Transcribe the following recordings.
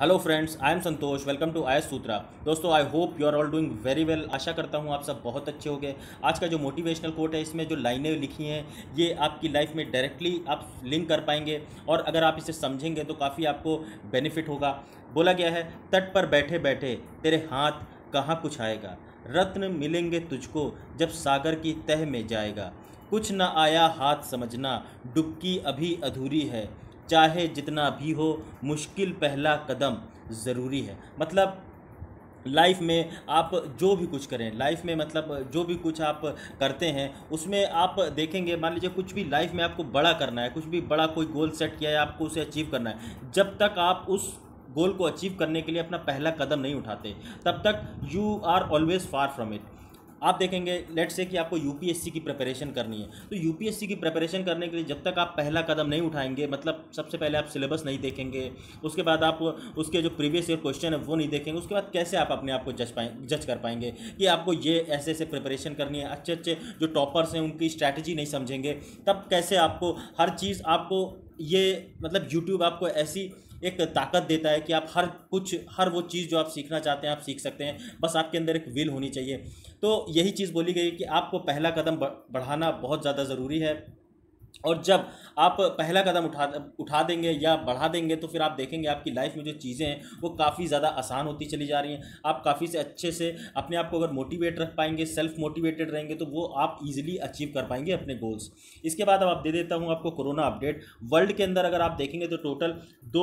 Hello friends, I am Santosh. Welcome to I S Sutra. दोस्तों, I hope you are all doing very well. आशा करता हूँ आप सब बहुत अच्छे होंगे। आज का जो मोटिवेशनल कोट है, इसमें जो लाइनें लिखी हैं ये आपकी लाइफ में डायरेक्टली आप लिंक कर पाएंगे, और अगर आप इसे समझेंगे तो काफ़ी आपको बेनिफिट होगा। बोला गया है, तट पर बैठे बैठे तेरे हाथ कहाँ कुछ आएगा, रत्न मिलेंगे तुझको जब सागर की तह में जाएगा। कुछ न आया हाथ समझना, डुबकी अभी अधूरी है, चाहे जितना भी हो मुश्किल पहला कदम ज़रूरी है। मतलब लाइफ में आप जो भी कुछ करें, लाइफ में मतलब जो भी कुछ आप करते हैं उसमें आप देखेंगे, मान लीजिए कुछ भी लाइफ में आपको बड़ा करना है, कुछ भी बड़ा कोई गोल सेट किया है, आपको उसे अचीव करना है। जब तक आप उस गोल को अचीव करने के लिए अपना पहला कदम नहीं उठाते, तब तक you are always far from it. आप देखेंगे, लेट्स से कि आपको यूपीएससी की प्रिपरेशन करनी है, तो यूपीएससी की प्रिपरेशन करने के लिए जब तक आप पहला कदम नहीं उठाएंगे, मतलब सबसे पहले आप सिलेबस नहीं देखेंगे, उसके बाद आप उसके जो प्रीवियस ईयर क्वेश्चन है वो नहीं देखेंगे, उसके बाद कैसे आप अपने आप को जज कर पाएंगे कि आपको ये ऐसे ऐसे प्रिपरेशन करनी है। अच्छे अच्छे जो टॉपर्स हैं उनकी स्ट्रैटेजी नहीं समझेंगे, तब कैसे आपको हर चीज़ आपको ये मतलब यूट्यूब आपको ऐसी एक ताकत देता है कि आप हर वो चीज़ जो आप सीखना चाहते हैं आप सीख सकते हैं, बस आपके अंदर एक विल होनी चाहिए। तो यही चीज़ बोली गई कि आपको पहला कदम बढ़ाना बहुत ज़्यादा ज़रूरी है, और जब आप पहला कदम उठा देंगे या बढ़ा देंगे तो फिर आप देखेंगे आपकी लाइफ में जो चीज़ें हैं वो काफ़ी ज़्यादा आसान होती चली जा रही हैं। आप काफ़ी से अच्छे से अपने आप को अगर मोटिवेट रख पाएंगे, सेल्फ मोटिवेटेड रहेंगे, तो वो आप इजीली अचीव कर पाएंगे अपने गोल्स। इसके बाद अब आप दे देता हूँ आपको कोरोना अपडेट। वर्ल्ड के अंदर अगर आप देखेंगे तो टोटल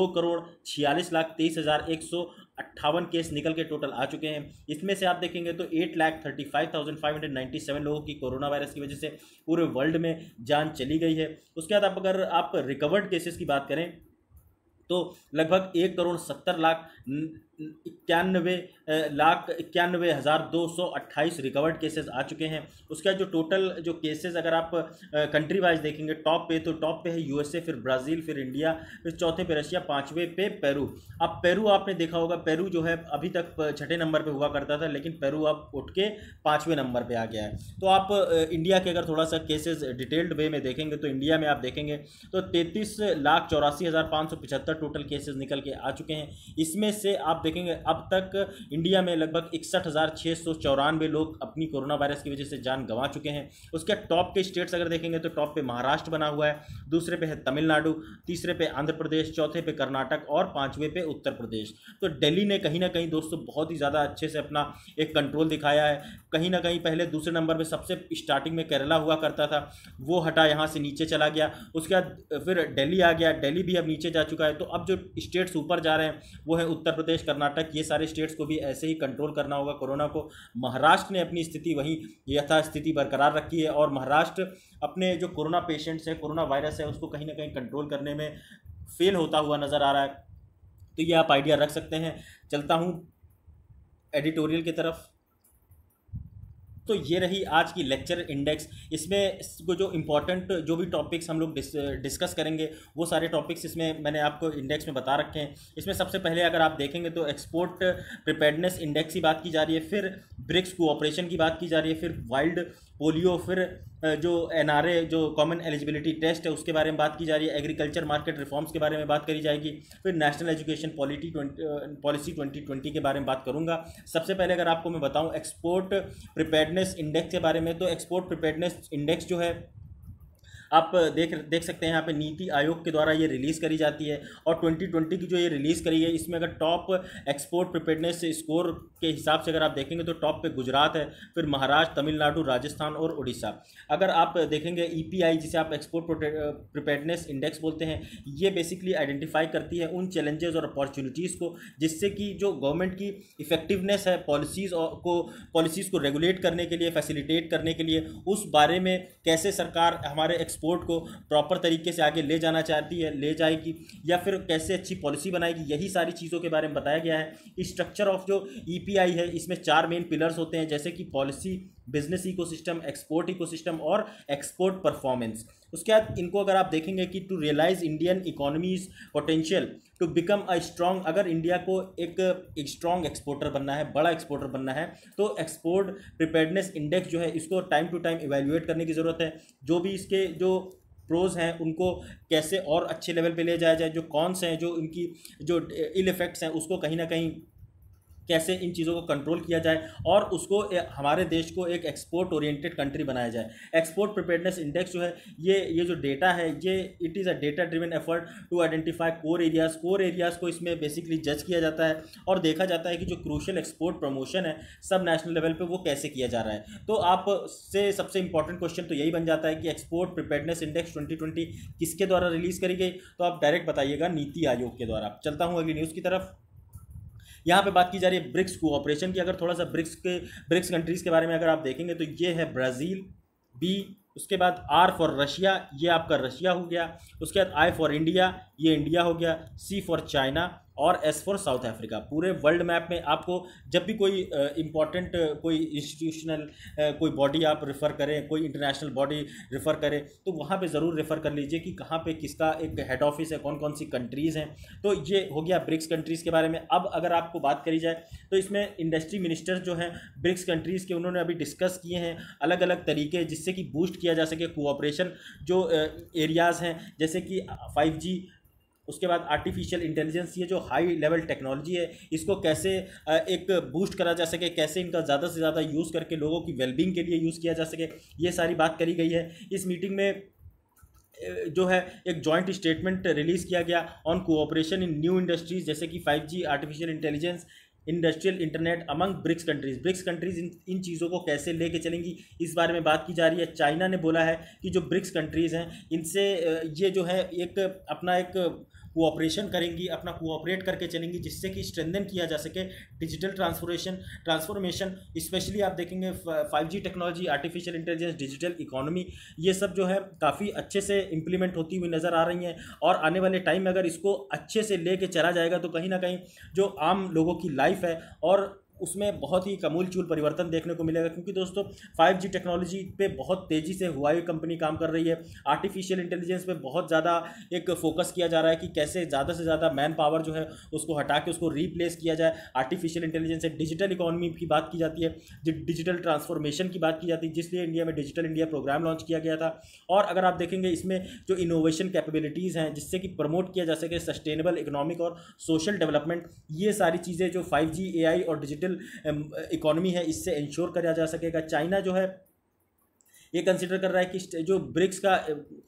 2,46,23,158 केस निकल के टोटल आ चुके हैं। इसमें से आप देखेंगे तो 8,35,597 लोगों की कोरोना वायरस की वजह से पूरे वर्ल्ड में जान चली गई है। उसके बाद अगर आप रिकवर्ड केसेस की बात करें तो लगभग 1,70,91,91,228 रिकवर्ड केसेस आ चुके हैं। उसके बाद जो टोटल जो केसेस अगर आप कंट्री वाइज देखेंगे, टॉप पे है यूएसए, फिर ब्राज़ील, फिर इंडिया, फिर चौथे पे रशिया, पाँचवें पे पेरू। अब पेरू आपने देखा होगा, पेरू जो है अभी तक छठे नंबर पे हुआ करता था, लेकिन पेरू अब उठ के पाँचवें नंबर पे आ गया है। तो आप इंडिया के अगर थोड़ा सा केसेस डिटेल्ड वे में देखेंगे तो इंडिया में आप देखेंगे तो 33,84,575 टोटल केसेस निकल के आ चुके हैं। इसमें से आप देखेंगे अब तक इंडिया में लगभग 61,694 लोग अपनी कोरोना वायरस की वजह से जान गंवा चुके हैं। उसके टॉप के स्टेट्स अगर देखेंगे तो टॉप पे महाराष्ट्र बना हुआ है, दूसरे पे है तमिलनाडु, तीसरे पे आंध्र प्रदेश, चौथे पे कर्नाटक और पांचवें पे उत्तर प्रदेश। तो दिल्ली ने कहीं ना कहीं दोस्तों बहुत ही ज़्यादा अच्छे से अपना एक कंट्रोल दिखाया है। कहीं ना कहीं पहले दूसरे नंबर पर सबसे स्टार्टिंग में केरला हुआ करता था, वो हटा यहाँ से नीचे चला गया। उसके बाद फिर दिल्ली आ गया, दिल्ली भी अब नीचे जा चुका है। तो अब जो स्टेट्स ऊपर जा रहे हैं वो है उत्तर प्रदेश, कर्नाटक। ये सारे स्टेट्स को भी ऐसे ही कंट्रोल करना होगा कोरोना को। महाराष्ट्र ने अपनी स्थिति वहीं यथास्थिति बरकरार रखी है, और महाराष्ट्र अपने जो कोरोना पेशेंट्स है, कोरोना वायरस है, उसको कहीं ना कहीं कंट्रोल करने में फेल होता हुआ नज़र आ रहा है। तो ये आप आइडिया रख सकते हैं। चलता हूँ एडिटोरियल की तरफ। तो ये रही आज की लेक्चर इंडेक्स। इसमें जो इम्पोर्टेंट जो भी टॉपिक्स हम लोग डिस्कस करेंगे वो सारे टॉपिक्स इसमें मैंने आपको इंडेक्स में बता रखे हैं। इसमें सबसे पहले अगर आप देखेंगे तो एक्सपोर्ट प्रिपेयर्डनेस इंडेक्स की बात की जा रही है, फिर ब्रिक्स कोऑपरेशन की बात की जा रही है, फिर वाइल्ड पोलियो, फिर जो एनआरए जो कॉमन एलिजिबिलिटी टेस्ट है उसके बारे में बात की जा रही है, एग्रीकल्चर मार्केट रिफॉर्म्स के बारे में बात करी जाएगी, फिर नेशनल एजुकेशन पॉलिसी 2020 के बारे में बात करूंगा। सबसे पहले अगर आपको मैं बताऊं एक्सपोर्ट प्रिपेयर्डनेस इंडेक्स के बारे में, तो एक्सपोर्ट प्रिपेयर्डनेस इंडेक्स जो है आप देख सकते हैं यहाँ पे नीति आयोग के द्वारा ये रिलीज़ करी जाती है, और 2020 की जो ये रिलीज़ करी है इसमें अगर टॉप एक्सपोर्ट प्रिपेयर्डनेस स्कोर के हिसाब से अगर आप देखेंगे तो टॉप पे गुजरात है, फिर महाराष्ट्र, तमिलनाडु, राजस्थान और उड़ीसा। अगर आप देखेंगे ईपीआई जिसे आप एक्सपोर्ट प्रिपेयर्डनेस इंडेक्स बोलते हैं, ये बेसिकली आइडेंटिफाई करती है उन चैलेंजेस और अपॉर्चुनिटीज़ को जिससे कि जो गवर्नमेंट की इफेक्टिवनेस है पॉलिसीज़ को रेगुलेट करने के लिए, फैसिलिटेट करने के लिए, उस बारे में कैसे सरकार हमारे एक्सपोर्ट को प्रॉपर तरीके से आगे ले जाना चाहती है, ले जाएगी, या फिर कैसे अच्छी पॉलिसी बनाएगी। यही सारी चीज़ों के बारे में बताया गया है। स्ट्रक्चर ऑफ जो ईपीआई है इसमें 4 मेन पिलर्स होते हैं, जैसे कि policy, business ecosystem, export ecosystem और एक्सपोर्ट परफॉर्मेंस। उसके बाद इनको अगर आप देखेंगे कि to realize Indian economy's potential to become a strong, अगर इंडिया को एक स्ट्रॉन्ग एक्सपोर्टर बनना है, बड़ा एक्सपोर्टर बनना है, तो एक्सपोर्ट प्रिपेयर्डनेस इंडेक्स जो है इसको टाइम टू टाइम इवैल्यूएट करने की ज़रूरत है। जो भी इसके जो प्रोज हैं उनको कैसे और अच्छे लेवल पे ले जाया जाए, जो कॉन्स हैं, जो इनकी जो इल इफेक्ट्स हैं उसको कहीं ना कहीं कैसे इन चीज़ों को कंट्रोल किया जाए और उसको हमारे देश को एक एक्सपोर्ट ओरिएंटेड कंट्री बनाया जाए। एक्सपोर्ट प्रिपेयर्डनेस इंडेक्स जो है ये जो डेटा है ये it is a data driven effort to identify core areas को इसमें बेसिकली जज किया जाता है और देखा जाता है कि जो क्रूशियल एक्सपोर्ट प्रमोशन है सब नेशनल लेवल पे वो कैसे किया जा रहा है। तो आप से सबसे इंपॉर्टेंट क्वेश्चन तो यही बन जाता है कि एक्सपोर्ट प्रिपेयर्डनेस इंडेक्स 2020 किसके द्वारा रिलीज़ करी गई, तो आप डायरेक्ट बताइएगा नीति आयोग के द्वारा। चलता हूँ अगली न्यूज़ की तरफ। यहाँ पे बात की जा रही है ब्रिक्स कोऑपरेशन की। अगर थोड़ा सा ब्रिक्स कंट्रीज़ के बारे में अगर आप देखेंगे तो ये है ब्राज़ील, बी, उसके बाद आर फॉर रशिया, ये आपका रशिया हो गया, उसके बाद आई फॉर इंडिया, ये इंडिया हो गया, सी फॉर चाइना और एस फॉर साउथ अफ्रीका। पूरे वर्ल्ड मैप में आपको जब भी कोई इंपॉर्टेंट कोई इंस्टीट्यूशनल कोई बॉडी आप रेफ़र करें, कोई इंटरनेशनल बॉडी रेफ़र करें तो वहाँ पे ज़रूर रेफ़र कर लीजिए कि कहाँ पे किसका एक हेड ऑफिस है, कौन कौन सी कंट्रीज़ हैं। तो ये हो गया ब्रिक्स कंट्रीज़ के बारे में। अब अगर आपको बात करी जाए तो इसमें इंडस्ट्री मिनिस्टर्स जो हैं ब्रिक्स कंट्रीज़ के उन्होंने अभी डिस्कस किए हैं अलग अलग तरीके जिससे कि बूस्ट किया जा सके कोऑपरेशन। जो एरियाज़ हैं जैसे कि 5G, उसके बाद आर्टिफिशियल इंटेलिजेंस, ये जो हाई लेवल टेक्नोलॉजी है इसको कैसे एक बूस्ट करा जा सके, कैसे इनका ज़्यादा से ज़्यादा यूज़ करके लोगों की वेलबींग के लिए यूज़ किया जा सके, ये सारी बात करी गई है। इस मीटिंग में जो है एक जॉइंट स्टेटमेंट रिलीज़ किया गया on cooperation in new industries जैसे कि 5G, artificial intelligence, industrial internet among BRICS countries. BRICS countries इन चीज़ों को कैसे लेके चलेंगी इस बारे में बात की जा रही है। चाइना ने बोला है कि जो ब्रिक्स कंट्रीज़ हैं इनसे ये जो है एक अपना एक कोऑपरेशन करेंगी, अपना कोऑपरेट करके चलेंगी जिससे कि स्ट्रेंथन किया जा सके डिजिटल ट्रांसफॉर्मेशन। स्पेशली आप देखेंगे 5G technology, artificial intelligence, digital economy, ये सब जो है काफ़ी अच्छे से इम्प्लीमेंट होती हुई नज़र आ रही हैं और आने वाले टाइम में अगर इसको अच्छे से लेके चला जाएगा तो कहीं ना कहीं जो आम लोगों की लाइफ है और उसमें बहुत ही कमूलचूल परिवर्तन देखने को मिलेगा। क्योंकि दोस्तों 5G टेक्नोलॉजी पे बहुत तेज़ी से हुआई कंपनी काम कर रही है। आर्टिफिशियल इंटेलिजेंस पे बहुत ज़्यादा एक फोकस किया जा रहा है कि कैसे ज़्यादा से ज़्यादा मैन पावर जो है उसको हटा के उसको रिप्लेस किया जाए आर्टिफिशियल इंटेलिजेंस से। डिजिटल इकोनॉमी की बात की जाती है, डिजिटल ट्रांसफॉर्मेशन की बात की जाती है, जिसलिए इंडिया में डिजिटल इंडिया प्रोग्राम लॉन्च किया गया था। और अगर आप देखेंगे इसमें जो इनोवेशन कैपेबिलिटीज़ हैं जिससे कि प्रमोट किया जा सके सस्टेनेबल इकोनॉमिक और सोशल डेवलपमेंट, ये सारी चीज़ें जो 5G, AI और डिजिटल इकोनॉमी है इससे इंश्योर करा जा सकेगा। चाइना जो है ये कंसिडर कर रहा है कि जो ब्रिक्स का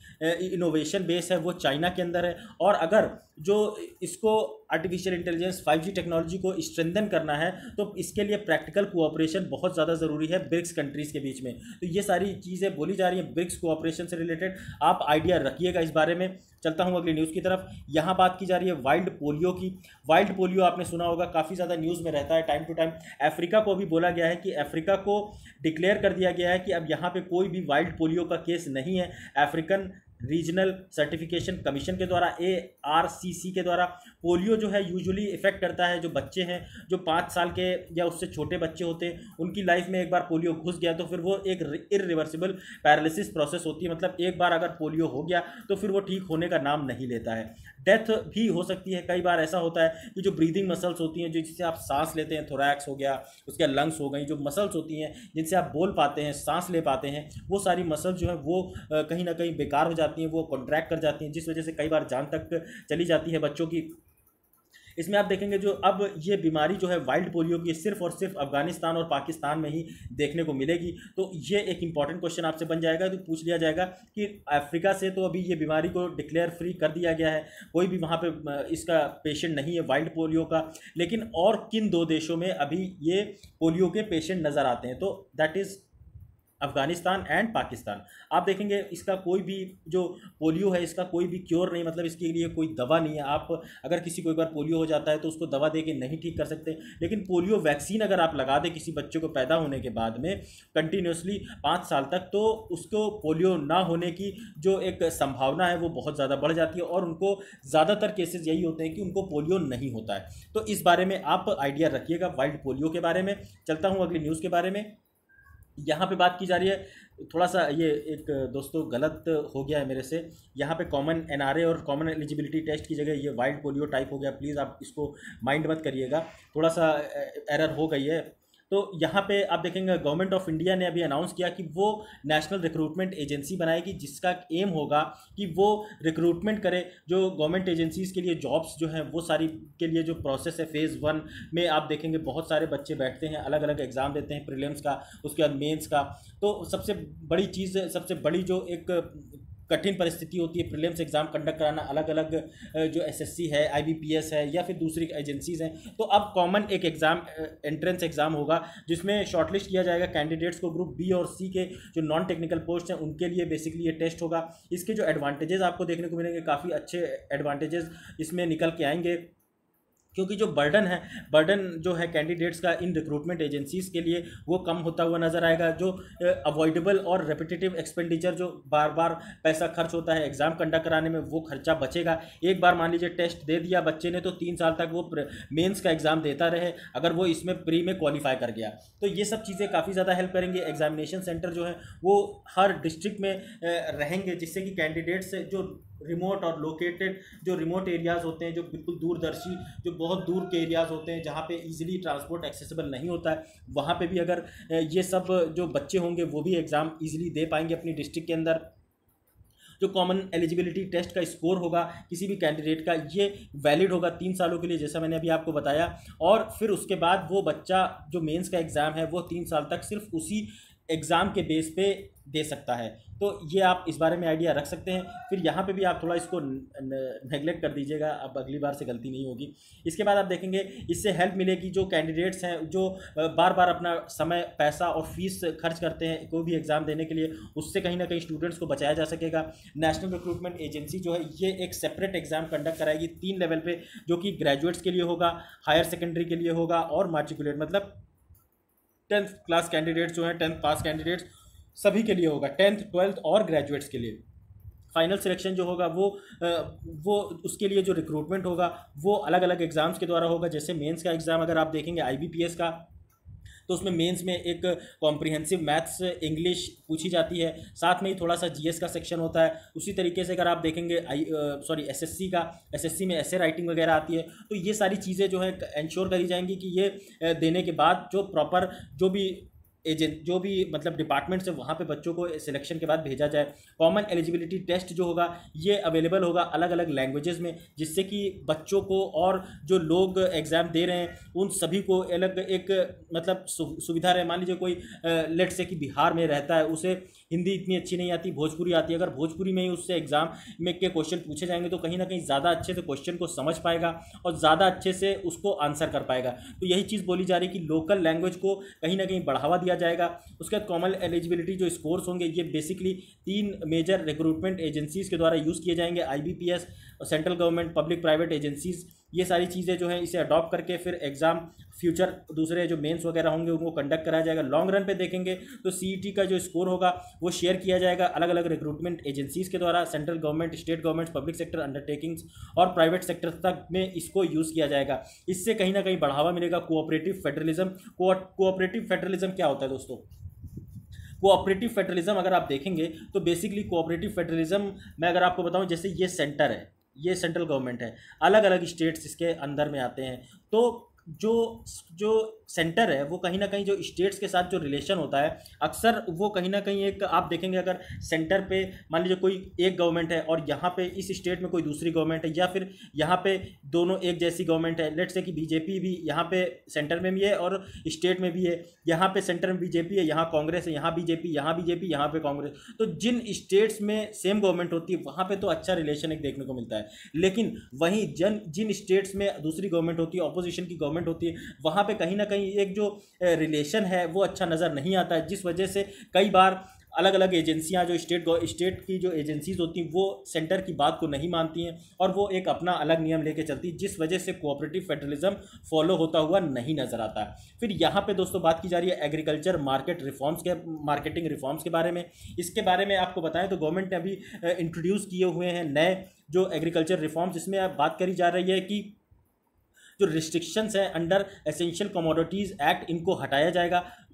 इनोवेशन बेस है वो चाइना के अंदर है और अगर जो इसको आर्टिफिशियल इंटेलिजेंस 5G टेक्नोलॉजी को स्ट्रेंथन करना है तो इसके लिए प्रैक्टिकल कोऑपरेशन बहुत ज़्यादा ज़रूरी है ब्रिक्स कंट्रीज़ के बीच में। तो ये सारी चीज़ें बोली जा रही हैं ब्रिक्स कोऑपरेशन से रिलेटेड, आप आइडिया रखिएगा इस बारे में। चलता हूँ अगली न्यूज़ की तरफ। यहाँ बात की जा रही है वाइल्ड पोलियो की। वाइल्ड पोलियो आपने सुना होगा, काफ़ी ज़्यादा न्यूज़ में रहता है टाइम टू टाइम। अफ्रीका को भी बोला गया है कि अफ्रीका को डिक्लेयर कर दिया गया है कि अब यहाँ पे कोई भी वाइल्ड पोलियो का केस नहीं है। अफ्रीकन रीजनल सर्टिफिकेशन कमीशन के द्वारा ARCC के द्वारा पोलियो जो है यूजुअली इफेक्ट करता है जो बच्चे हैं, जो 5 साल के या उससे छोटे बच्चे होते हैं, उनकी लाइफ में एक बार पोलियो घुस गया तो फिर वो एक इरिवर्सिबल पैरालिसिस प्रोसेस होती है। मतलब एक बार अगर पोलियो हो गया तो फिर वो ठीक होने का नाम नहीं लेता है, डेथ भी हो सकती है। कई बार ऐसा होता है कि जो ब्रीदिंग मसल्स होती हैं, जो जिससे आप सांस लेते हैं, थोरैक्स हो गया, उसके लंग्स हो गई, जो मसल्स होती हैं जिनसे आप बोल पाते हैं, सांस ले पाते हैं, वो सारी मसल्स जो है वो कहीं ना कहीं बेकार हो जाती हैं, वो कॉन्ट्रैक्ट कर जाती हैं, जिस वजह से कई बार जान तक चली जाती है बच्चों की। इसमें आप देखेंगे जो अब ये बीमारी जो है वाइल्ड पोलियो की सिर्फ और सिर्फ अफगानिस्तान और पाकिस्तान में ही देखने को मिलेगी। तो ये एक इंपॉर्टेंट क्वेश्चन आपसे बन जाएगा, तो पूछ लिया जाएगा कि अफ्रीका से तो अभी ये बीमारी को डिक्लेयर फ्री कर दिया गया है, कोई भी वहाँ पे इसका पेशेंट नहीं है वाइल्ड पोलियो का, लेकिन और किन 2 देशों में अभी ये पोलियो के पेशेंट नज़र आते हैं, तो that is Afghanistan and Pakistan. आप देखेंगे इसका कोई भी जो पोलियो है इसका कोई भी क्योर नहीं, मतलब इसके लिए कोई दवा नहीं है। आप अगर किसी को एक बार पोलियो हो जाता है तो उसको दवा दे के नहीं ठीक कर सकते, लेकिन पोलियो वैक्सीन अगर आप लगा दें किसी बच्चे को पैदा होने के बाद में कंटिन्यूसली 5 साल तक, तो उसको पोलियो ना होने की जो एक संभावना है वो बहुत ज़्यादा बढ़ जाती है और उनको ज़्यादातर केसेस यही होते हैं कि उनको पोलियो नहीं होता है। तो इस बारे में आप आइडिया रखिएगा वाइल्ड पोलियो के बारे में। चलता हूँ अगली न्यूज़ के बारे में। यहाँ पे बात की जा रही है, थोड़ा सा ये एक दोस्तों गलत हो गया है मेरे से, यहाँ पे कॉमन NRA और कॉमन एलिजिबिलिटी टेस्ट की जगह ये वाइल्ड पोलियो टाइप हो गया, प्लीज़ आप इसको माइंड मत करिएगा, थोड़ा सा एरर हो गई है। तो यहाँ पे आप देखेंगे गवर्नमेंट ऑफ इंडिया ने अभी अनाउंस किया कि वो नेशनल रिक्रूटमेंट एजेंसी बनाएगी, जिसका एम होगा कि वो रिक्रूटमेंट करे जो गवर्नमेंट एजेंसीज़ के लिए जॉब्स जो हैं वो सारी के लिए जो प्रोसेस है फेज़ 1 में आप देखेंगे बहुत सारे बच्चे बैठते हैं, अलग अलग एग्ज़ाम देते हैं, प्रीलिम्स का, उसके बाद मेंस का। तो सबसे बड़ी चीज़, सबसे बड़ी जो एक कठिन परिस्थिति होती है प्रीलिम्स एग्ज़ाम कंडक्ट कराना, अलग अलग जो एसएससी है, आईबीपीएस है या फिर दूसरी एजेंसीज़ हैं। तो अब कॉमन एक एग्ज़ाम, एंट्रेंस एग्ज़ाम होगा जिसमें शॉर्टलिस्ट किया जाएगा कैंडिडेट्स को। ग्रुप बी और सी के जो नॉन टेक्निकल पोस्ट हैं उनके लिए बेसिकली ये टेस्ट होगा। इसके जो एडवांटेजेस आपको देखने को मिलेंगे, काफ़ी अच्छे एडवांटेजेस इसमें निकल के आएंगे, क्योंकि जो बर्डन जो है कैंडिडेट्स का इन रिक्रूटमेंट एजेंसीज़ के लिए वो कम होता हुआ नज़र आएगा। जो अवॉइडेबल और रेपिटेटिव एक्सपेंडिचर जो बार बार पैसा खर्च होता है एग्ज़ाम कंडक्ट कराने में, वो खर्चा बचेगा। एक बार मान लीजिए टेस्ट दे दिया बच्चे ने तो 3 साल तक वो मेंस का एग्ज़ाम देता रहे, अगर वो इसमें प्री में क्वालिफाई कर गया। तो ये सब चीज़ें काफ़ी ज़्यादा हेल्प करेंगे। एग्जामिनेशन सेंटर जो है वो हर डिस्ट्रिक्ट में रहेंगे, जिससे कि कैंडिडेट्स जो रिमोट और लोकेटेड जो रिमोट एरियाज़ होते हैं, जो बिल्कुल दूरदर्शी, जो बहुत दूर के एरियाज़ होते हैं जहाँ पे इजीली ट्रांसपोर्ट एक्सेसिबल नहीं होता है, वहाँ पे भी अगर ये सब जो बच्चे होंगे वो भी एग्ज़ाम इजीली दे पाएंगे अपनी डिस्ट्रिक्ट के अंदर। जो कॉमन एलिजिबिलिटी टेस्ट का स्कोर होगा किसी भी कैंडिडेट का, ये वैलिड होगा 3 सालों के लिए, जैसा मैंने अभी आपको बताया। और फिर उसके बाद वो बच्चा जो मेंस का एग्ज़ाम है वो 3 साल तक सिर्फ उसी एग्ज़ाम के बेस पे दे सकता है। तो ये आप इस बारे में आइडिया रख सकते हैं। फिर यहाँ पे भी आप थोड़ा इसको नेगलेक्ट कर दीजिएगा, अब अगली बार से गलती नहीं होगी। इसके बाद आप देखेंगे इससे हेल्प मिलेगी जो कैंडिडेट्स हैं जो बार बार अपना समय, पैसा और फीस खर्च करते हैं कोई भी एग्ज़ाम देने के लिए, उससे कहीं ना कहीं स्टूडेंट्स को बचाया जा सकेगा। नेशनल रिक्रूटमेंट एजेंसी जो है ये एक सेपरेट एग्ज़ाम कंडक्ट कराएगी 3 लेवल पर, जो कि ग्रेजुएट्स के लिए होगा, हायर सेकेंडरी के लिए होगा और माट्रिकुलेट मतलब 10th क्लास कैंडिडेट्स जो हैं, 10th पास कैंडिडेट्स सभी के लिए होगा, 10th 12th और ग्रेजुएट्स के लिए। फाइनल सिलेक्शन जो होगा वो उसके लिए जो रिक्रूटमेंट होगा वो अलग अलग एग्ज़ाम्स के द्वारा होगा। जैसे मेंस का एग्ज़ाम अगर आप देखेंगे आईबीपीएस का, तो उसमें मेंस में एक कॉम्प्रिहेंसिव मैथ्स इंग्लिश पूछी जाती है, साथ में ही थोड़ा सा जीएस का सेक्शन होता है। उसी तरीके से अगर आप देखेंगे एसएससी में ऐसे राइटिंग वगैरह आती है। तो ये सारी चीज़ें जो है इंश्योर करी जाएंगी कि ये देने के बाद जो प्रॉपर जो भी मतलब डिपार्टमेंट से वहाँ पे बच्चों को सिलेक्शन के बाद भेजा जाए। कॉमन एलिजिबिलिटी टेस्ट जो होगा ये अवेलेबल होगा अलग अलग लैंग्वेजेस में, जिससे कि बच्चों को और जो लोग एग्ज़ाम दे रहे हैं उन सभी को अलग एक मतलब सुविधा रहे। मान लीजिए कोई लेट से कि बिहार में रहता है, उसे हिंदी इतनी अच्छी नहीं आती, भोजपुरी आती है, अगर भोजपुरी में ही उससे एग्ज़ाम में के क्वेश्चन पूछे जाएंगे तो कहीं ना कहीं ज़्यादा अच्छे से क्वेश्चन को समझ पाएगा और ज़्यादा अच्छे से उसको आंसर कर पाएगा। तो यही चीज़ बोली जा रही है कि लोकल लैंग्वेज को कहीं ना कहीं बढ़ावा दिया जाएगा। उसके बाद कॉमन एलिजिबिलिटी जो स्कोर्स होंगे ये बेसिकली 3 मेजर रिक्रूटमेंट एजेंसीज़ के द्वारा यूज़ किए जाएंगे, IBPS, central government, public private agencies. ये सारी चीज़ें जो हैं इसे अडॉप्ट करके फिर एग्ज़ाम फ्यूचर दूसरे जो मेंस वगैरह होंगे उनको कंडक्ट कराया जाएगा। लॉन्ग रन पे देखेंगे तो सीईटी का जो स्कोर होगा वो शेयर किया जाएगा अलग अलग रिक्रूटमेंट एजेंसीज़ के द्वारा, central government, state government, public sector undertakings और प्राइवेट सेक्टर तक में इसको यूज़ किया जाएगा। इससे कहीं ना कहीं बढ़ावा मिलेगा कोऑपरेटिव फेडरलिज्म। कोऑपरेटिव फेडरलिज्म क्या होता है दोस्तों? कोऑपरेटिव फेडरलिज्म अगर आप देखेंगे तो बेसिकली कोऑपरेटिव फेडरलिज्म मैं अगर आपको बताऊं, जैसे ये सेंटर है, ये सेंट्रल गवर्नमेंट है, अलग अलग स्टेट्स इसके अंदर में आते हैं। तो जो सेंटर है वो कहीं ना कहीं जो स्टेट्स के साथ जो रिलेशन होता है अक्सर वो कहीं ना कहीं एक आप देखेंगे अगर सेंटर पे मान लीजिए कोई एक गवर्नमेंट है और यहाँ पे इस स्टेट में कोई दूसरी गवर्नमेंट है, या फिर यहाँ पे दोनों एक जैसी गवर्नमेंट है, लेट्स से कि बीजेपी भी यहाँ पे सेंटर में भी है और स्टेट में भी है, यहाँ पे सेंटर में बीजेपी है, यहाँ कांग्रेस है, यहाँ बीजेपी, यहाँ पे कांग्रेस। तो जिन स्टेट्स में सेम गवर्नमेंट होती है वहाँ पर तो अच्छा रिलेशन एक देखने को मिलता है, लेकिन वहीं जिन स्टेट्स में दूसरी गवर्नमेंट होती है, ऑपोजिशन की गवर्नमेंट होती है, वहाँ पे कहीं ना कहीं एक जो रिलेशन है वो अच्छा नज़र नहीं आता है, जिस वजह से कई बार अलग अलग एजेंसियां जो स्टेट की जो एजेंसीज होती हैं वो सेंटर की बात को नहीं मानती हैं और वो एक अपना अलग नियम लेके चलती है, जिस वजह से कोऑपरेटिव फेडरलिज्म फॉलो होता हुआ नहीं नज़र आता है। फिर यहाँ पे दोस्तों बात की जा रही है एग्रीकल्चर मार्केटिंग रिफॉर्म्स के बारे में। इसके बारे में आपको बताएं तो गवर्नमेंट ने अभी इंट्रोड्यूस किए हुए हैं नए जो एग्रीकल्चर रिफॉर्म्स, जिसमें अब बात करी जा रही है कि जो रिस्ट्रिक्शंस हैं अंडर एसेंशियल कमोडिटीज़ एक्ट इनको हटाया जाएगा।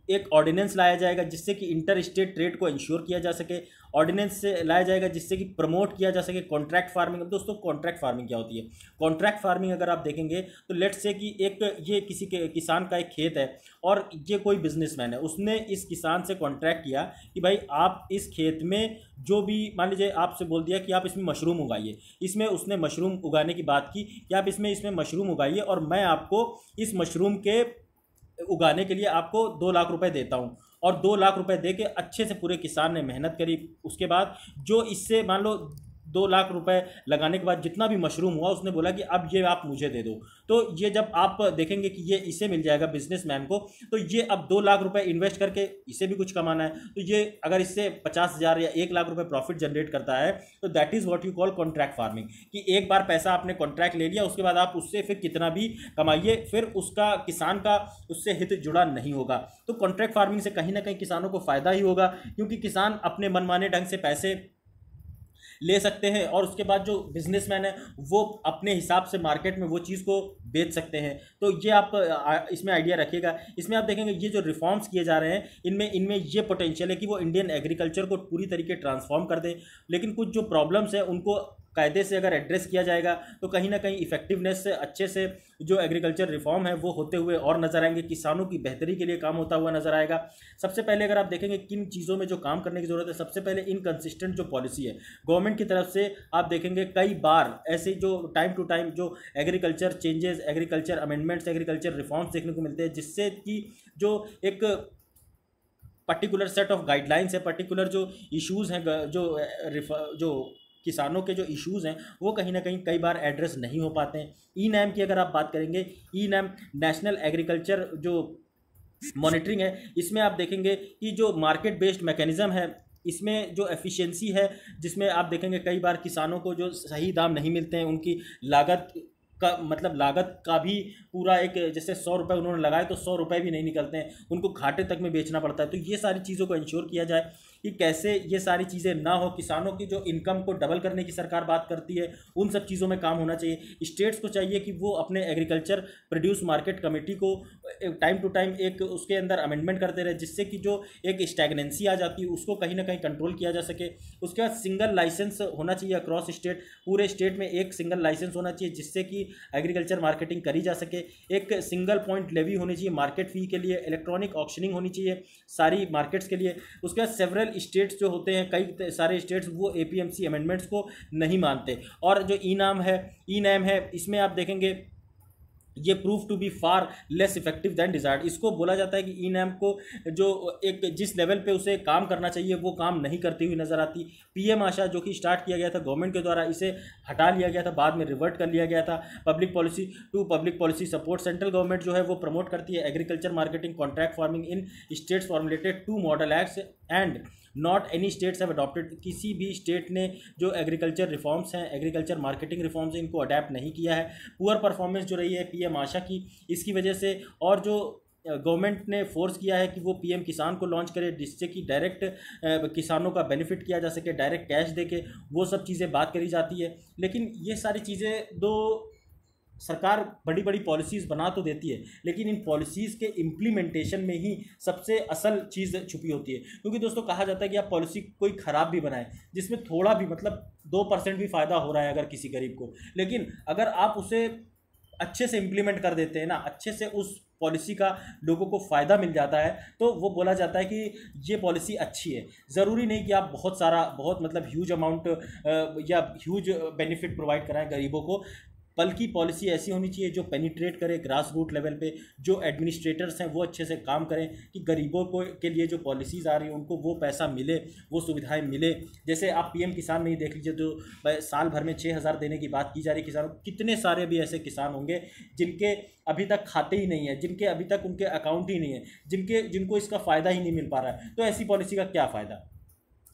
एक ऑर्डिनेंस लाया जाएगा जिससे कि इंटर स्टेट ट्रेड को इंश्योर किया जा सके। ऑर्डिनेंस से लाया जाएगा जिससे कि प्रमोट किया जा सके कॉन्ट्रैक्ट फार्मिंग। अब दोस्तों कॉन्ट्रैक्ट फार्मिंग क्या होती है? कॉन्ट्रैक्ट फार्मिंग अगर आप देखेंगे तो लेट्स से कि एक ये किसी के किसान का एक खेत है और ये कोई बिजनेसमैन है, उसने इस किसान से कॉन्ट्रैक्ट किया कि भाई आप इस खेत में जो भी, मान लीजिए आपसे बोल दिया कि आप इसमें मशरूम उगाइए, इसमें उसने मशरूम उगाने की बात की कि आप इसमें मशरूम उगाइए और मैं आपको इस मशरूम के उगाने के लिए आपको 2 लाख रुपए देता हूँ। और 2 लाख रुपए दे के अच्छे से पूरे किसान ने मेहनत करी, उसके बाद जो इससे मान लो 2 लाख रुपए लगाने के बाद जितना भी मशरूम हुआ उसने बोला कि अब ये आप मुझे दे दो। तो ये जब आप देखेंगे कि ये इसे मिल जाएगा बिजनेसमैन को, तो ये अब 2 लाख रुपए इन्वेस्ट करके इसे भी कुछ कमाना है, तो ये अगर इससे 50,000 या 1 लाख रुपए प्रॉफिट जनरेट करता है तो that is what you call contract farming. कि एक बार पैसा आपने कॉन्ट्रैक्ट ले लिया, उसके बाद आप उससे फिर कितना भी कमाइए, फिर उसका किसान का उससे हित जुड़ा नहीं होगा। तो कॉन्ट्रैक्ट फार्मिंग से कहीं ना कहीं किसानों को फ़ायदा ही होगा, क्योंकि किसान अपने मनमाने ढंग से पैसे ले सकते हैं और उसके बाद जो बिजनेसमैन है वो अपने हिसाब से मार्केट में वो चीज़ को बेच सकते हैं। तो ये आप इसमें आइडिया रखिएगा। इसमें आप देखेंगे ये जो रिफॉर्म्स किए जा रहे हैं इनमें ये पोटेंशियल है कि वो इंडियन एग्रीकल्चर को पूरी तरीके ट्रांसफॉर्म कर दें, लेकिन कुछ जो प्रॉब्लम्स हैं उनको कायदे से अगर एड्रेस किया जाएगा तो कहीं ना कहीं इफेक्टिवनेस से अच्छे से जो एग्रीकल्चर रिफॉर्म है वो होते हुए और नज़र आएंगे, किसानों की बेहतरी के लिए काम होता हुआ नजर आएगा। सबसे पहले अगर आप देखेंगे किन चीज़ों में जो काम करने की ज़रूरत है, सबसे पहले इनकंसिस्टेंट जो पॉलिसी है गवर्नमेंट की तरफ से, आप देखेंगे कई बार ऐसे जो टाइम टू टाइम जो agriculture changes, agriculture amendments, agriculture reforms देखने को मिलते हैं, जिससे कि जो एक पर्टिकुलर सेट ऑफ गाइडलाइंस है, पर्टिकुलर जो इश्यूज़ हैं, जो किसानों के जो इश्यूज़ हैं वो कहीं ना कहीं कई बार एड्रेस नहीं हो पाते हैं। ई नैम की अगर आप बात करेंगे, ई नैम नेशनल एग्रीकल्चर जो मॉनिटरिंग है, इसमें आप देखेंगे कि जो मार्केट बेस्ड मैकेनिज़्म है इसमें जो एफिशिएंसी है, जिसमें आप देखेंगे कई बार किसानों को जो सही दाम नहीं मिलते हैं, उनकी लागत का मतलब लागत का भी पूरा एक, जैसे 100 रुपये उन्होंने लगाए तो 100 रुपये भी नहीं निकलते हैं, उनको घाटे तक में बेचना पड़ता है। तो ये सारी चीज़ों को इंश्योर किया जाए कि कैसे ये सारी चीज़ें ना हो। किसानों की जो इनकम को डबल करने की सरकार बात करती है, उन सब चीज़ों में काम होना चाहिए। स्टेट्स को चाहिए कि वो अपने एग्रीकल्चर प्रोड्यूस मार्केट कमेटी को टाइम टू टाइम एक उसके अंदर अमेंडमेंट करते रहे, जिससे कि जो एक स्टैग्नेंसी आ जाती है उसको कहीं ना कहीं कंट्रोल किया जा सके। उसके बाद सिंगल लाइसेंस होना चाहिए अक्रॉस स्टेट, पूरे स्टेट में एक सिंगल लाइसेंस होना चाहिए जिससे कि एग्रीकल्चर मार्केटिंग करी जा सके। एक सिंगल पॉइंट लेवी होनी चाहिए मार्केट फी के लिए, इलेक्ट्रॉनिक ऑक्शनिंग होनी चाहिए सारी मार्केट्स के लिए। उसके बाद सेवरल स्टेट्स जो होते हैं, कई सारे स्टेट्स वो एपीएमसी अमेंडमेंट्स को नहीं मानते। और जो ई नैम है इसमें आप देखेंगे ये prove to be far less effective than desired. इसको बोला जाता है कि ई नैम को जो एक जिस लेवल पे उसे काम करना चाहिए वो काम नहीं करती हुई नज़र आती। पीएम आशा जो कि स्टार्ट किया गया था गवर्नमेंट के द्वारा, इसे हटा लिया गया था, बाद में रिवर्ट कर लिया गया था। Public policy support, central government जो है वो प्रमोट करती है agriculture marketing contract farming in states formulated 2 model acts and not any states have adopted. किसी भी स्टेट ने जो एग्रीकल्चर रिफॉर्म्स हैं, एग्रीकल्चर मार्केटिंग रिफॉर्म्स हैं, इनको अडेप्ट नहीं किया है। पुअर परफॉर्मेंस जो रही है पीएम आशा की, इसकी वजह से, और जो गवर्नमेंट ने फोर्स किया है कि वो पीएम किसान को लॉन्च करे जिससे कि डायरेक्ट किसानों का बेनिफिट किया जा सके, डायरेक्ट कैश दे के, वो सब चीज़ें बात करी जाती है। लेकिन ये सारी चीज़ें दो सरकार बड़ी बड़ी पॉलिसीज़ बना तो देती है, लेकिन इन पॉलिसीज़ के इम्प्लीमेंटेशन में ही सबसे असल चीज़ छुपी होती है। क्योंकि दोस्तों कहा जाता है कि आप पॉलिसी कोई ख़राब भी बनाए जिसमें थोड़ा भी मतलब 2% भी फ़ायदा हो रहा है अगर किसी गरीब को, लेकिन अगर आप उसे अच्छे से इम्प्लीमेंट कर देते हैं ना, अच्छे से उस पॉलिसी का लोगों को फ़ायदा मिल जाता है, तो वो बोला जाता है कि ये पॉलिसी अच्छी है। ज़रूरी नहीं कि आप बहुत मतलब ह्यूज अमाउंट या ह्यूज बेनिफिट प्रोवाइड कराएं गरीबों को, बल्कि पॉलिसी ऐसी होनी चाहिए जो पेनिट्रेट करे ग्रास रूट लेवल पे, जो एडमिनिस्ट्रेटर्स हैं वो अच्छे से काम करें कि गरीबों को के लिए जो पॉलिसीज़ आ रही हैं उनको वो पैसा मिले, वो सुविधाएं मिले। जैसे आप पीएम किसान में ही देख लीजिए, जो साल भर में 6,000 देने की बात की जा रही है किसानों को, कितने सारे भी ऐसे किसान होंगे जिनके अभी तक खाते ही नहीं है, जिनके अभी तक उनके अकाउंट ही नहीं है, जिनको इसका फ़ायदा ही नहीं मिल पा रहा है। तो ऐसी पॉलिसी का क्या फ़ायदा?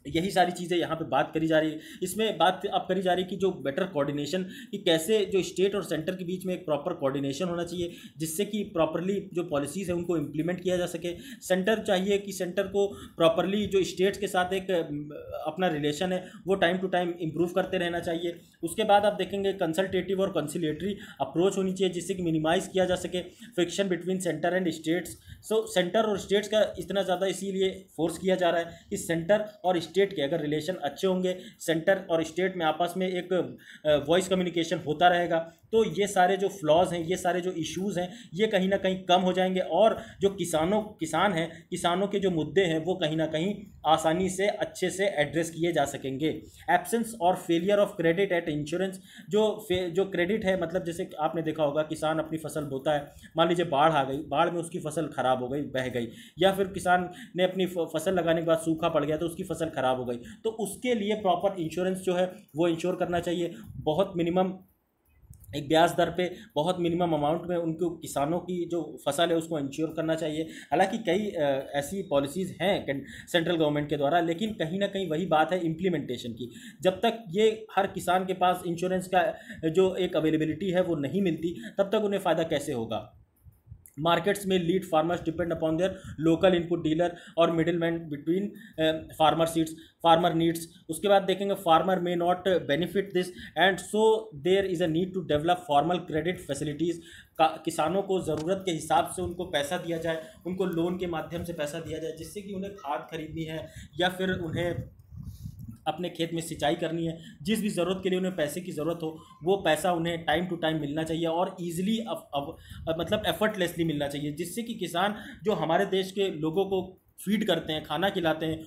यही सारी चीज़ें यहाँ पे बात करी जा रही है। इसमें बात अब करी जा रही है कि जो बेटर कोऑर्डिनेशन, कि कैसे जो स्टेट और सेंटर के बीच में एक प्रॉपर कोऑर्डिनेशन होना चाहिए, जिससे कि प्रॉपरली जो पॉलिसीज़ है उनको इम्प्लीमेंट किया जा सके। सेंटर चाहिए कि सेंटर को प्रॉपरली जो स्टेट्स के साथ एक अपना रिलेशन है वो टाइम टू टाइम इम्प्रूव करते रहना चाहिए। उसके बाद आप देखेंगे कंसल्टेटिव और कंसिलेटरी अप्रोच होनी चाहिए, जिससे कि मिनिमाइज़ किया जा सके friction between centre and states. So centre और स्टेट्स का इतना ज़्यादा इसीलिए फोर्स किया जा रहा है कि सेंटर और स्टेट के अगर रिलेशन अच्छे होंगे, सेंटर और स्टेट में आपस में एक वॉइस कम्युनिकेशन होता रहेगा, तो ये सारे जो फ्लॉज हैं, ये सारे जो इश्यूज़ हैं, ये कहीं ना कहीं कम हो जाएंगे और जो किसान हैं, किसानों के जो मुद्दे हैं वो कहीं ना कहीं आसानी से अच्छे से एड्रेस किए जा सकेंगे। एब्सेंस और failure of credit at insurance, जो क्रेडिट है, मतलब जैसे आपने देखा होगा किसान अपनी फसल बोता है, मान लीजिए बाढ़ आ गई, बाढ़ में उसकी फसल ख़राब हो गई, बह गई, या फिर किसान ने अपनी फसल लगाने के बाद सूखा पड़ गया तो उसकी फसल ख़राब हो गई, तो उसके लिए प्रॉपर इंश्योरेंस जो है वो इंश्योर करना चाहिए। बहुत मिनिमम एक ब्याज दर पे बहुत मिनिमम अमाउंट में उनको किसानों की जो फसल है उसको इंश्योर करना चाहिए। हालांकि कई ऐसी पॉलिसीज़ हैं सेंट्रल गवर्नमेंट के द्वारा, लेकिन कहीं ना कहीं वही बात है इम्प्लीमेंटेशन की। जब तक ये हर किसान के पास इंश्योरेंस का जो एक अवेलेबिलिटी है वो नहीं मिलती, तब तक उन्हें फ़ायदा कैसे होगा। मार्केट्स में lead farmers depend upon their local input dealer और middleman between farmer needs. उसके बाद देखेंगे farmer may not benefit this and so there is a need to develop formal credit facilities. किसानों को ज़रूरत के हिसाब से उनको पैसा दिया जाए, उनको लोन के माध्यम से पैसा दिया जाए, जिससे कि उन्हें खाद खरीदनी है या फिर उन्हें अपने खेत में सिंचाई करनी है, जिस भी ज़रूरत के लिए उन्हें पैसे की ज़रूरत हो वो पैसा उन्हें टाइम टू टाइम मिलना चाहिए और ईजिली मतलब एफर्टलेसली मिलना चाहिए, जिससे कि किसान जो हमारे देश के लोगों को फीड करते हैं, खाना खिलाते हैं,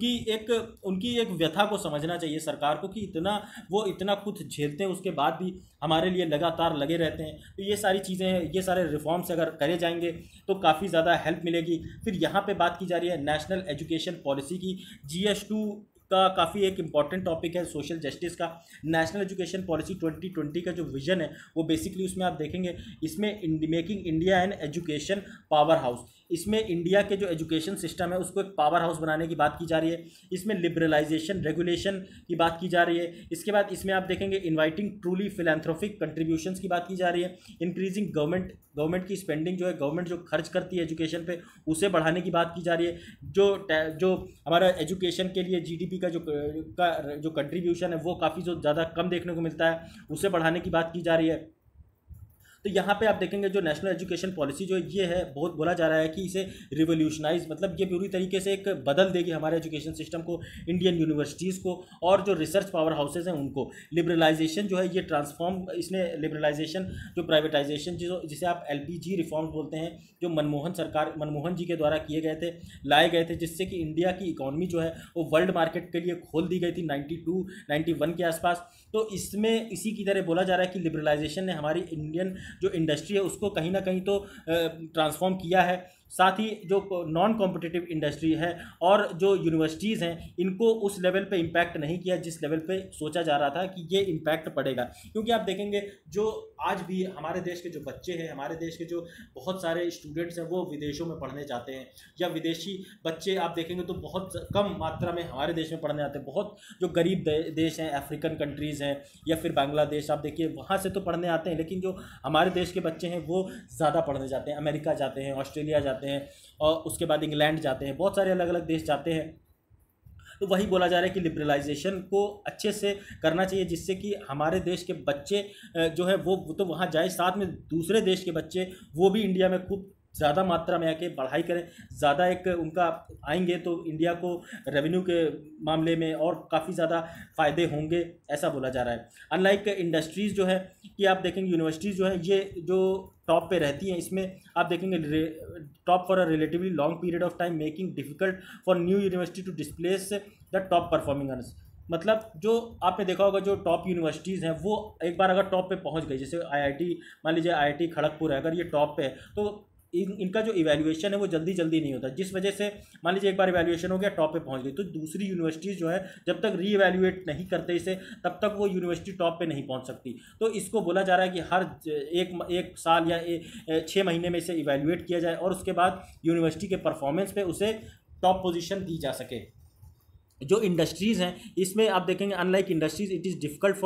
उनकी एक व्यथा को समझना चाहिए सरकार को, कि इतना कुछ झेलते हैं उसके बाद भी हमारे लिए लगातार लगे रहते हैं। तो ये सारी चीज़ें हैं, ये सारे रिफॉर्म्स अगर करे जाएंगे तो काफ़ी ज़्यादा हेल्प मिलेगी। फिर यहाँ पे बात की जा रही है नेशनल एजुकेशन पॉलिसी की। GS2 का काफ़ी एक इम्पॉर्टेंट टॉपिक है सोशल जस्टिस का। नेशनल एजुकेशन पॉलिसी 2020 का जो विजन है वो बेसिकली उसमें आप देखेंगे, इसमें making India an education powerhouse, इसमें इंडिया के जो एजुकेशन सिस्टम है उसको एक पावर हाउस बनाने की बात की जा रही है। इसमें लिबरलाइजेशन रेगुलेशन की बात की जा रही है। इसके बाद इसमें आप देखेंगे इनवाइटिंग ट्रूली फिलैंथ्रोपिक कंट्रीब्यूशंस की बात की जा रही है। इंक्रीजिंग गवर्नमेंट की स्पेंडिंग, जो है गवर्नमेंट जो खर्च करती है एजुकेशन पे उसे बढ़ाने की बात की जा रही है। जो हमारा एजुकेशन के लिए GDP का जो कंट्रीब्यूशन है वो काफ़ी जो ज़्यादा कम देखने को मिलता है, उसे बढ़ाने की बात की जा रही है। तो यहाँ पे आप देखेंगे जो नेशनल एजुकेशन पॉलिसी जो ये है, बहुत बोला जा रहा है कि इसे रिवोल्यूशनाइज, मतलब ये पूरी तरीके से एक बदल देगी हमारे एजुकेशन सिस्टम को, इंडियन यूनिवर्सिटीज़ को और जो रिसर्च पावर हाउसेज हैं उनको। लिबरलाइजेशन जो है ये ट्रांसफॉर्म, इसने लिबरलाइजेशन जो प्राइवेटाइजेशन जिसे आप LPG रिफॉर्म्स बोलते हैं, जो मनमोहन जी के द्वारा किए गए थे, लाए गए थे, जिससे कि इंडिया की इकॉनमी जो है वो वर्ल्ड मार्केट के लिए खोल दी गई थी 92-91 के आसपास। तो इसमें इसी की तरह बोला जा रहा है कि लिबरलाइजेशन ने हमारी इंडियन जो इंडस्ट्री है उसको कहीं ना कहीं तो ट्रांसफॉर्म किया है। साथ ही जो नॉन कॉम्पिटिटिव इंडस्ट्री है और जो यूनिवर्सिटीज़ हैं इनको उस लेवल पे इम्पैक्ट नहीं किया जिस लेवल पे सोचा जा रहा था कि ये इम्पैक्ट पड़ेगा। क्योंकि आप देखेंगे जो आज भी हमारे देश के जो बच्चे हैं, हमारे देश के जो बहुत सारे स्टूडेंट्स हैं वो विदेशों में पढ़ने जाते हैं, या विदेशी बच्चे आप देखेंगे तो बहुत कम मात्रा में हमारे देश में पढ़ने आते हैं। बहुत जो गरीब देश हैं, अफ्रीकन कंट्रीज़ हैं या फिर बांग्लादेश, आप देखिए वहाँ से तो पढ़ने आते हैं, लेकिन जो हमारे देश के बच्चे हैं वो ज़्यादा पढ़ने जाते हैं, अमेरिका जाते हैं, ऑस्ट्रेलिया जाते हैं और उसके बाद इंग्लैंड जाते हैं, बहुत सारे अलग अलग देश जाते हैं। तो वही बोला जा रहा है कि लिबरलाइजेशन को अच्छे से करना चाहिए, जिससे कि हमारे देश के बच्चे जो है वो तो वहाँ जाए, साथ में दूसरे देश के बच्चे वो भी इंडिया में खूब ज़्यादा मात्रा में आके पढ़ाई करें, ज़्यादा एक उनका आएंगे तो इंडिया को रेवेन्यू के मामले में और काफ़ी ज़्यादा फ़ायदे होंगे, ऐसा बोला जा रहा है। अनलाइक इंडस्ट्रीज़ जो है कि आप देखेंगे यूनिवर्सिटीज़ जो है ये जो टॉप पे रहती हैं, इसमें आप देखेंगे top for a relatively long period of time, making difficult for new university to displace the top performers. मतलब जो आपने देखा होगा जो टॉप यूनिवर्सिटीज़ हैं वो एक बार अगर टॉप पे पहुंच गई, जैसे IIT, मान लीजिए IIT खड़गपुर है, अगर ये टॉप पे है तो इनका जो इवैल्यूएशन है वो जल्दी नहीं होता, जिस वजह से मान लीजिए एक बार इवैल्यूएशन हो गया, टॉप पे पहुंच गई, तो दूसरी यूनिवर्सिटीज़ जो है जब तक री इवैल्यूएट नहीं करते इसे तब तक वो यूनिवर्सिटी टॉप पे नहीं पहुंच सकती। तो इसको बोला जा रहा है कि हर एक साल या 6 महीने में इसे इवैल्यूएट किया जाए और उसके बाद यूनिवर्सिटी के परफॉर्मेंस पे उसे टॉप पोजीशन दी जा सके। जो इंडस्ट्रीज़ हैं इसमें आप देखेंगे unlike industries it is difficult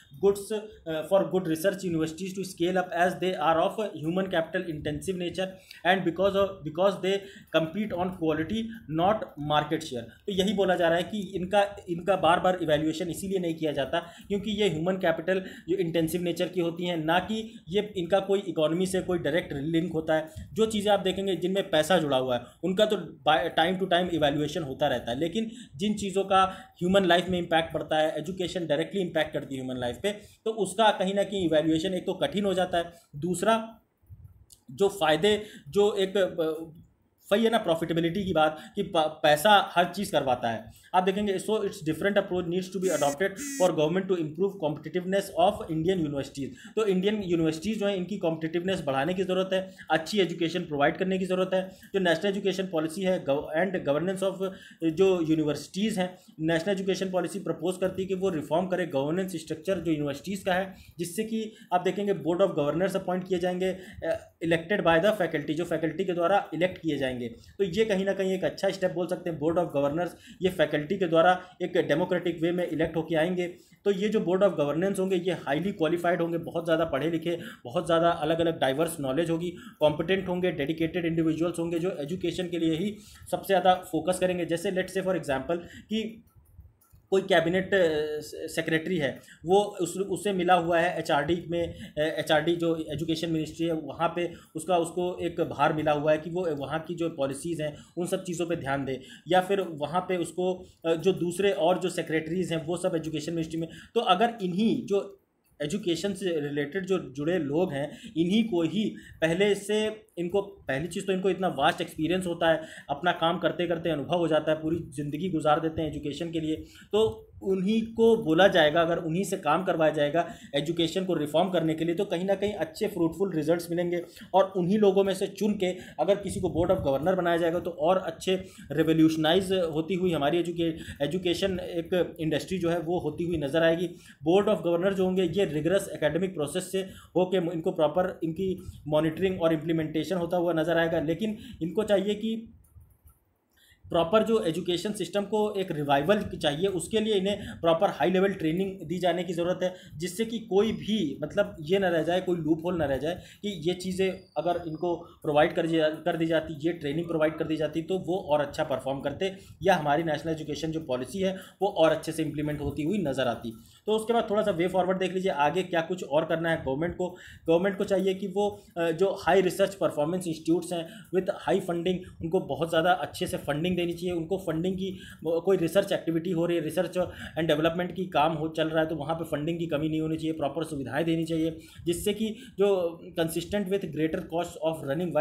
for good research universities to scale up as they are of human capital intensive nature and because they compete on quality not market share. तो यही बोला जा रहा है कि इनका बार बार इवैल्यूएशन इसीलिए नहीं किया जाता क्योंकि ये ह्यूमन कैपिटल जो इंटेंसिव नेचर की होती हैं, ना कि ये इनका कोई इकोनॉमी से कोई डायरेक्ट लिंक होता है। जो चीज़ें आप देखेंगे जिनमें पैसा जुड़ा हुआ है उनका तो टाइम टू टाइम इवैल्यूएशन होता रहता है, लेकिन जिन चीज़ों का ह्यूमन लाइफ में इंपैक्ट पड़ता है, एजुकेशन डायरेक्टली इंपैक्ट करती है ह्यूमन लाइफ पे, तो उसका कहीं ना कहीं इवैल्यूएशन एक तो कठिन हो जाता है, दूसरा जो फ़ायदे जो एक वही है ना प्रॉफिटेबिलिटी की बात कि पैसा हर चीज़ करवाता है। आप देखेंगे so it's different approach needs to be adopted for government to improve competitiveness of Indian universities. तो इंडियन यूनिवर्सिटीज़ जो है इनकी कॉम्पिटिटिवनेस बढ़ाने की ज़रूरत है, अच्छी एजुकेशन प्रोवाइड करने की ज़रूरत है। जो नेशनल एजुकेशन पॉलिसी है एंड गवर्नेंस ऑफ जो यूनिवर्सिटीज़ हैं, नेशनल एजुकेशन पॉलिसी प्रपोज करती है कि वो रिफॉर्म करे गवर्नेंस स्ट्रक्चर जो यूनिवर्सिटीज़ का है, जिससे कि आप देखेंगे बोर्ड ऑफ गवर्नर्स अपॉइंट किए जाएंगे इलेक्टेड बाय द फैकल्टी, जो फैकल्टी के द्वारा इलेक्ट किए जाएंगे। तो ये कहीं ना कहीं एक अच्छा स्टेप बोल सकते हैं। बोर्ड ऑफ गवर्नर्स ये फैकल्टी के द्वारा एक डेमोक्रेटिक वे में इलेक्ट होकर आएंगे। तो ये जो बोर्ड ऑफ गवर्नेंस होंगे ये हाईली क्वालिफाइड होंगे, बहुत ज़्यादा पढ़े लिखे, बहुत ज़्यादा अलग अलग डाइवर्स नॉलेज होगी, कॉम्पिटेंट होंगे, डेडिकेटेड इंडिविजुअल्स होंगे जो एजुकेशन के लिए ही सबसे ज़्यादा फोकस करेंगे। जैसे लेट्स से फॉर एग्जांपल कि कोई कैबिनेट सेक्रेटरी है, वो उससे मिला हुआ है एचआरडी में, एचआरडी जो एजुकेशन मिनिस्ट्री है वहाँ पे उसको एक भार मिला हुआ है कि वो वहाँ की जो पॉलिसीज़ हैं उन सब चीज़ों पे ध्यान दे, या फिर वहाँ पे उसको जो दूसरे और जो सेक्रेटरीज़ हैं वो सब एजुकेशन मिनिस्ट्री में। तो अगर इन्हीं जो एजुकेशन से रिलेटेड जो जुड़े लोग हैं इन्हीं को ही पहले से इनको पहली चीज़ तो इनको इतना वास्ट एक्सपीरियंस होता है, अपना काम करते करते अनुभव हो जाता है, पूरी ज़िंदगी गुजार देते हैं एजुकेशन के लिए। तो उन्हीं को बोला जाएगा, अगर उन्हीं से काम करवाया जाएगा एजुकेशन को रिफॉर्म करने के लिए, तो कहीं ना कहीं अच्छे फ्रूटफुल रिजल्ट्स मिलेंगे। और उन्हीं लोगों में से चुन के अगर किसी को बोर्ड ऑफ गवर्नर बनाया जाएगा तो और अच्छे रिवोल्यूशनाइज होती हुई हमारी एजुकेशन एक इंडस्ट्री जो है वो होती हुई नज़र आएगी। बोर्ड ऑफ गवर्नर जो होंगे ये रिगरस एकेडमिक प्रोसेस से होके इनको प्रॉपर इनकी मॉनिटरिंग और इम्प्लीमेंटेशन होता हुआ नज़र आएगा। लेकिन इनको चाहिए कि प्रॉपर जो एजुकेशन सिस्टम को एक रिवाइवल चाहिए, उसके लिए इन्हें प्रॉपर हाई लेवल ट्रेनिंग दी जाने की ज़रूरत है, जिससे कि कोई भी मतलब ये ना रह जाए, कोई लूप होल ना रह जाए कि ये चीज़ें अगर इनको प्रोवाइड कर दी जाती, ये ट्रेनिंग प्रोवाइड कर दी जाती तो वो और अच्छा परफॉर्म करते, या हमारी नेशनल एजुकेशन जो पॉलिसी है वो और अच्छे से इंप्लीमेंट होती हुई नज़र आती। तो उसके बाद थोड़ा सा वे फॉरवर्ड देख लीजिए, आगे क्या कुछ और करना है गवर्नमेंट को चाहिए कि वो जो हाई रिसर्च परफॉर्मेंस इंस्टीट्यूट्स हैं विद हाई फंडिंग, उनको बहुत ज़्यादा अच्छे से फंडिंग देनी चाहिए। उनको फंडिंग की कोई रिसर्च एक्टिविटी हो रही है, रिसर्च एंड डेवलपमेंट की काम चल रहा है, तो वहाँ पे फंडिंग की कमी नहीं होनी चाहिए, प्रॉपर सुविधाएं देनी चाहिए, जिससे कि जो consistent with greater cost of running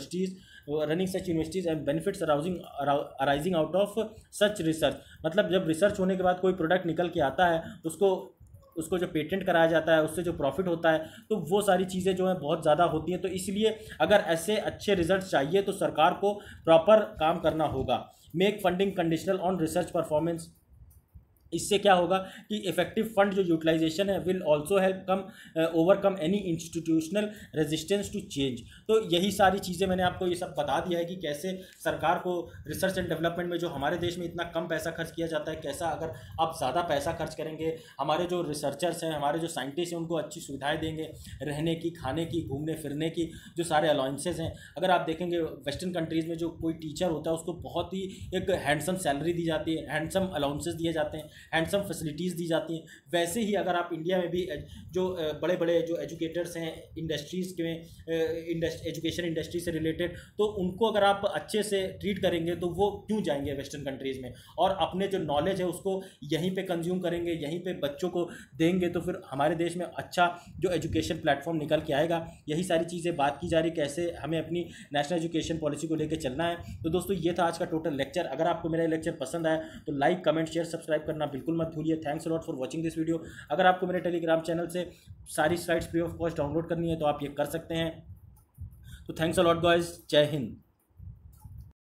such universities and benefits arising out of such research. मतलब जब रिसर्च होने के बाद कोई प्रोडक्ट निकल के आता है, उसको जो पेटेंट कराया जाता है, उससे जो प्रॉफिट होता है, तो वो सारी चीज़ें जो हैं बहुत ज़्यादा होती हैं। तो इसलिए अगर ऐसे अच्छे रिजल्ट चाहिए तो सरकार को प्रॉपर काम करना होगा। Make funding conditional on research performance. इससे क्या होगा कि इफेक्टिव फंड जो यूटिलाइजेशन है will also help overcome any institutional resistance to change. तो यही सारी चीज़ें मैंने आपको ये सब बता दिया है कि कैसे सरकार को रिसर्च एंड डेवलपमेंट में जो हमारे देश में इतना कम पैसा खर्च किया जाता है, कैसा अगर आप ज़्यादा पैसा खर्च करेंगे, हमारे जो रिसर्चर्स हैं, हमारे जो साइंटिस्ट हैं, उनको अच्छी सुविधाएँ देंगे, रहने की, खाने की, घूमने फिरने की, जो सारे अलाउंसेस हैं। अगर आप देखेंगे वेस्टर्न कंट्रीज़ में जो कोई टीचर होता है उसको बहुत ही एक हैंडसम सैलरी दी जाती है, हैंडसम अलाउंसेस दिए जाते हैं, हैंडसम फैसिलिटीज़ दी जाती हैं। वैसे ही अगर आप इंडिया में भी जो बड़े बड़े जो एजुकेटर्स हैं इंडस्ट्रीज़ के एजुकेशन इंडस्ट्री से रिलेटेड, तो उनको अगर आप अच्छे से ट्रीट करेंगे तो वो क्यों जाएंगे वेस्टर्न कंट्रीज़ में, और अपने जो नॉलेज है उसको यहीं पे कंज्यूम करेंगे, यहीं पे बच्चों को देंगे, तो फिर हमारे देश में अच्छा जो एजुकेशन प्लेटफॉर्म निकल के आएगा। यही सारी चीज़ें बात की जा रही कैसे हमें अपनी नेशनल एजुकेशन पॉलिसी को लेकर चलना है। तो दोस्तों ये था आज का टोटल लेक्चर। अगर आपको मेरा लेक्चर पसंद आया तो लाइक, कमेंट, शेयर, सब्सक्राइब करना बिल्कुल मत भूलिए। Thanks a lot for watching this video. अगर आपको मेरे टेलीग्राम चैनल से सारी slides free of cost download करनी है तो आप ये कर सकते हैं। तो थैंक्स अ लॉट गाइस, जय हिंद।